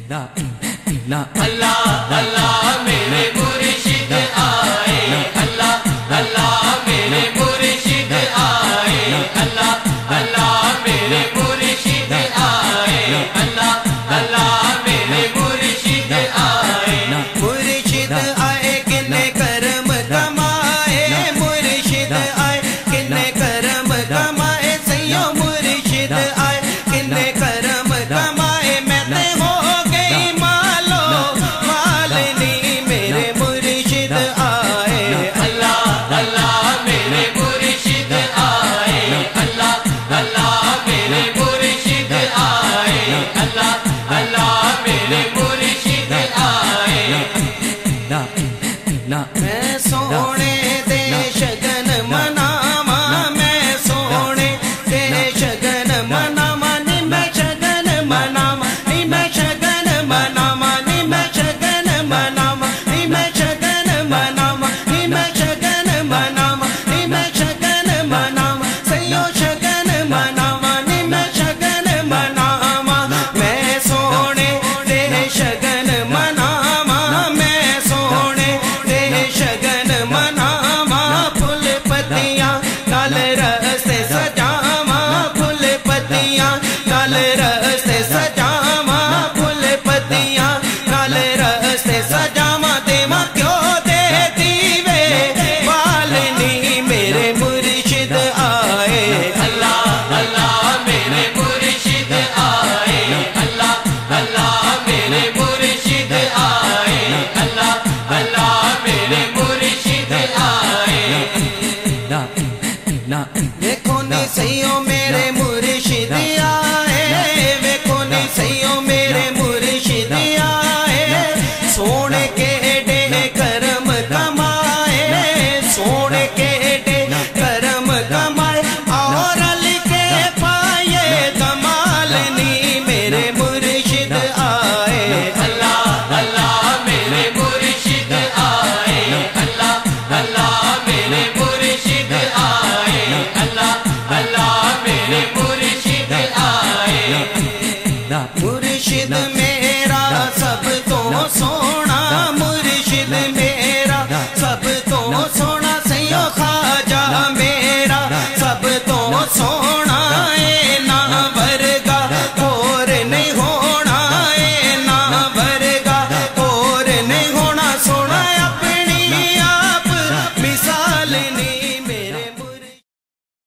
اللہ اللہ میرے مرشد آئے، اللہ اللہ میرے مرشد آئے، اللہ اللہ میرے مرشد آئے، اللہ اللہ میرے مرشد آئے، مرشد آئے کنے کرم کمائے، مرشد آئے کنے کرم کمائے، سیو مرشد آئے کنے کرم کمائے، میں تے ہو گئی مالو مالنی میرے مرشد آئے، اللہ اللہ میرے مرشد آئے، اللہ اللہ میرے مرشد آئے، اللہ اللہ میرے مرشد آئے، میں سونے دے شگن مناواں، میں سونے دے شگن مناواں، نی میں شگن مناواں، نی میں شگن مناواں، نی میں شگن مناواں، نی میں شگن مناواں، نی میں شگن مناواں، نی میں شگن مناواں، سیو شگن مناواں، نی میں شگن مناواں، میں سونے دے شگن مناواں، میں سونے دے شگن مناواں، پھول پتیاں نال رستے سجاواں، پھول پتیاں نال رستے سجاواں، پھول پتیاں نال رستے سجاواں، دیواں کیوں دے دیوے بالنی میرے مرشد آئے، اللہ اللہ میرے مرشد آئے، اللہ اللہ میرے مرشد آئے، اللہ اللہ میرے مرشد آئے، دیکھو نی سیو میرے مرشد آئے، دیکھو نی سیو میرے مرشد آئے، سونے کے ایڈے کرم کمائے، سونے کے ایڈے کرم کمائے، اور علی کے پائے کمال نی میرے مرشد آئے، اللہ اللہ میرے مرشد آئے، اللہ اللہ میرے مرشد آئے، اللہ اللہ میرے مرشد آئے، مرشد